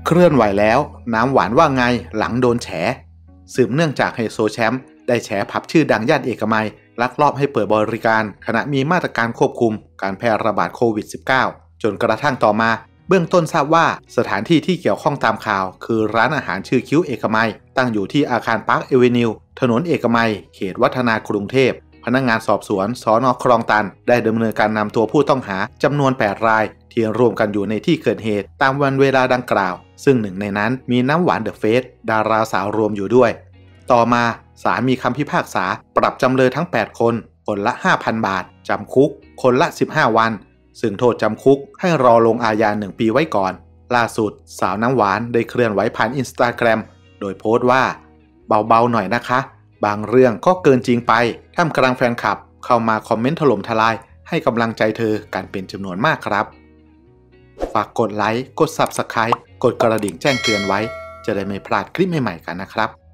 เคลื่อนไหวแล้วน้ำหวานว่าไงหลังโดนแฉสืบเนื่องจากไฮโซแชมป์ได้แฉผับชื่อดังย่านเอกมัยลักลอบให้เปิดบริการขณะมีมาตรการควบคุมการแพร่ระบาดโควิด -19 จนกระทั่งต่อมาเบื้องต้นทราบว่าสถานที่ที่เกี่ยวข้องตามข่าวคือร้านอาหารชื่อคิ้วเอกมัยตั้งอยู่ที่อาคารพาร์คเอเวนิวถนนเอกมัยเขตวัฒนากรุงเทพพนักงานสอบสวนสน.คลองตันได้ดำเนินการนำตัวผู้ต้องหาจำนวน8รายที่รวมกันอยู่ในที่เกิดเหตุตามวันเวลาดังกล่าวซึ่งหนึ่งในนั้นมีน้ำหวานเดอะเฟสดาราสาวรวมอยู่ด้วยต่อมาศาลมีคำพิพากษาปรับจำเลยทั้ง8คนคนละ 5,000 บาทจำคุกคนละ15วันซึ่งโทษจำคุกให้รอลงอาญา1 ปีไว้ก่อนล่าสุดสาวน้ำหวานได้เคลื่อนไหวผ่าน Instagram โดยโพสต์ว่าเบาๆหน่อยนะคะบางเรื่องก็เกินจริงไปท่ามกลางแฟนคลับเข้ามาคอมเมนต์ถล่มทลายให้กำลังใจเธอกันเป็นจำนวนมากครับฝากกดไลค์กด Subscribe กดกระดิ่งแจ้งเตือนไว้จะได้ไม่พลาดคลิปใหม่ๆกันนะครับ